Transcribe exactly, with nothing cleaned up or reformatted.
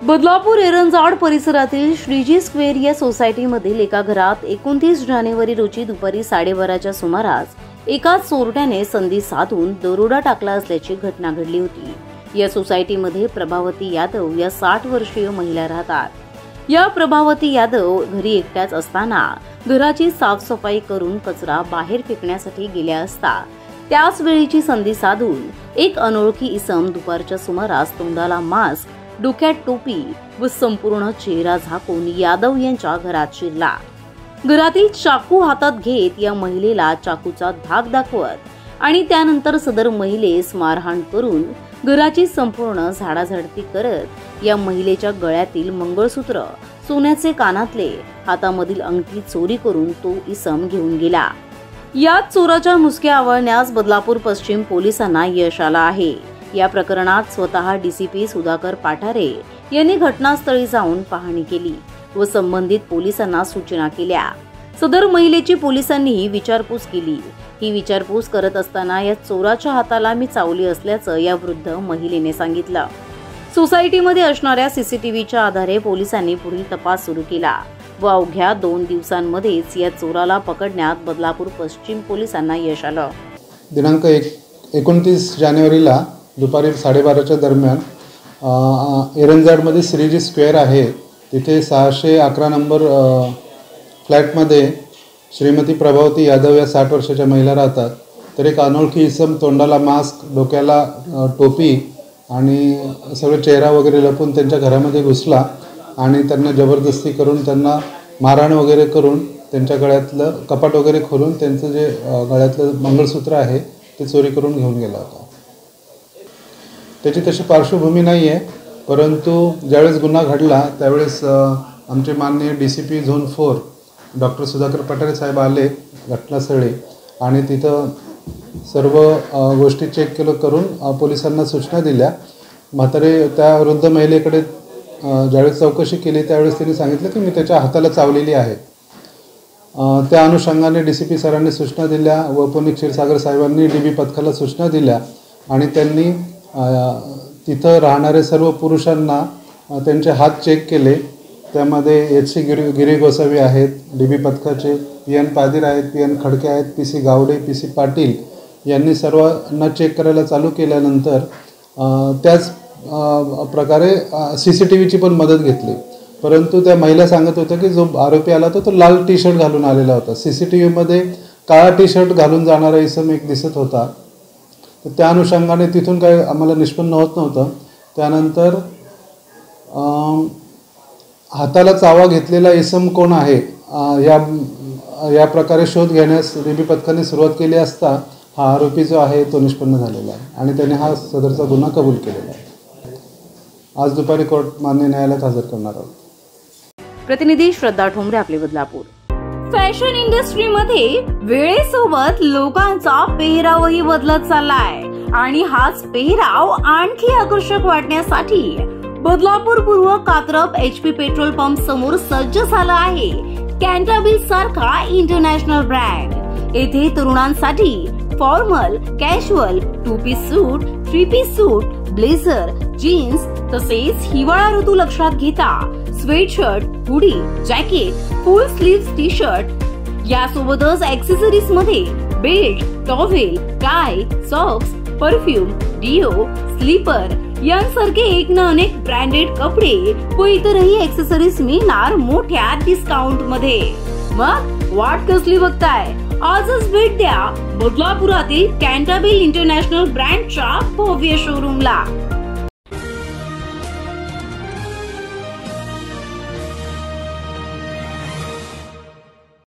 बदलापूर एरंजाड परिसरातील श्रीजी स्क्वेअर या सोसायटीमधील एका घरात एकोणतीस जानेवारी रोजी दुपारी साडेबाराच्या सुमारास एका चोरट्याने संधी साधून दरोडा टाकला असल्याची घटना घडली होती। या सोसायटीमध्ये प्रभावती यादव या साठ वर्षीय महिला राहतात। या प्रभावती यादव घरी एकट्याच असताना घराची साफसफाई करून कचरा बाहेर फेकण्यासाठी गेल्या असता त्याच वेळीची संधी साधून एक अनोळखी इसम दुपारच्या सुमारास तोंडाला मास्क, डोक्यात टोपी व संपूर्ण चेहरा झाकून यादव यांच्या घरात शिरला। घरातील चाकू हातात घेत या महिलेला चाकूचा धाक दाखवत आणि त्यानंतर सदर महिलेस मारहाण करून घराची संपूर्ण झाडाझडती करत या महिलेच्या गळ्यातील मंगळसूत्र, सोन्याचे कानातले, हातामधील अंगठी चोरी करून तो इसम घेऊन गेला। या चोराच्या मुसक्या आवळण्यास बदलापूर पश्चिम पोलिसांना यश आलं आहे। या प्रकरणात स्वतः डीसीपी सुधाकर पाठारे यांनी घटनास्थळी जाऊन पाहणी केली व संबंधित पोलिसांना सूचना केल्या। सदर महिलेची पोलिसांनी विचारपूस केली। ही विचारपूस करत असताना या चोराच्या हाताला मी चावली असल्याचं या वृद्ध महिलेने सांगितलं। सोसायटीमध्ये असणाऱ्या सीसीटीव्हीच्या आधारे पोलिसांनी पुढील तपास सुरू केला व अवघ्या दोन दिवसांमध्येच या चोराला पकडण्यात बदलापूर पश्चिम पोलिसांना यश आलं। दिनांक एकोणतीस जानेवारीला दुपारी साडेबाराच्या दरम्यान एरंजाडमध्ये श्रीजी स्क्वेअर आहे, तिथे सहाशे अकरा नंबर फ्लॅटमध्ये श्रीमती प्रभावती यादव या साठ वर्षाच्या महिला राहतात। तर एक अनोळखी इसम तोंडाला मास्क, डोक्याला टोपी आणि सगळं चेहरा वगैरे लपून त्यांच्या घरामध्ये घुसला आणि त्यांना जबरदस्ती करून त्यांना मारहाण वगैरे करून त्यांच्या गळ्यातलं कपाट वगैरे खोलून त्यांचं जे गळ्यातलं मंगळसूत्र आहे ते चोरी करून घेऊन गेला होता। त्याची तशी पार्श्वभूमी नाही आहे, परंतु ज्यावेळेस गुन्हा घडला त्यावेळेस आमचे माननीय D C P zone four doctor Sudhakar Pathare साहेब आले घटनास्थळी आणि तिथं सर्व गोष्टी चेक केलं करून पोलिसांना सूचना दिल्या। म्हातारे त्या वृद्ध महिलेकडे ज्यावेळेस चौकशी केली त्यावेळेस त्यांनी सांगितलं की मी त्याच्या हाताला चावलेली आहे। त्या अनुषंगाने डी सी पी सरांनी सूचना दिल्या व पुणे क्षीरसागर साहेबांनी डी बी पथकाला सूचना दिल्या आणि त्यांनी तिथं राहणारे सर्व पुरुषांना त्यांचे हात चेक केले। त्यामध्ये एच सी गिरी गिरी गोसावी आहेत, डी बी पथकाचे पी एन पादीर आहेत, पी एन खडके आहेत, P C Gawde, P C Patil यांनी सर्वांना चेक करायला चालू केल्यानंतर त्याच प्रकारे सी सी टी व्हीची पण मदत घेतली। परंतु त्या महिला सांगत होत्या की जो आरोपी आला होता तो लाल टी शर्ट घालून आलेला होता, सी सी टी व्हीमध्ये काळा टी शर्ट घालून जाणारा इसम एक दिसत होता। तर त्या अनुषंगाने तिथून काही आम्हाला निष्पन्न होत नव्हतं। त्यानंतर हाताला चावा घेतलेला इसम कोण आहे या या प्रकारे शोध घेण्यास डी बी पथकाने सुरुवात केली असता हा आरोपी जो आहे तो निष्पन्न झालेला आहे आणि त्याने हा सदरचा गुन्हा कबूल केलेला आहे। आज दुपारी कोर्ट मान्य न्यायालयात हजर करणार आहोत। प्रतिनिधी श्रद्धा ठोंबरे, आपले बदलापूर। फॅशन इंडस्ट्रीमध्ये वेळेसोबत लोकांचा पेहरावही बदलत चाललाय आणि हाच पेहराव आणखी आकर्षक वाटण्यासाठी बदलापूर पूर्व Katrap H P petrol pump समोर सज्ज झाला आहे कॅन्टाबिल सारखा इंटरनॅशनल ब्रँड। येथे तरुणांसाठी formal, casual, two piece suit, three piece suit, blazer, jeans तसेच हिवाळा ऋतू लक्षात घेता sweatshirt, hoodie, jacket, full sleeve T shirt यासोबतच ऍक्सेसरीज मध्ये belt, towel, tie, socks, perfume, deo, slipper यांसारखे एक ना अनेक ब्रँडेड कपडे व इतरही ऍक्सेसरीज मिळणार मोठ्या डिस्काउंट मध्ये। मग वाट कसली बघताय? आजच भेट द्या बदलापुरातील कॅन्टाबिल इंटरनॅशनल ब्रँडच्या भव्य शोरूमला।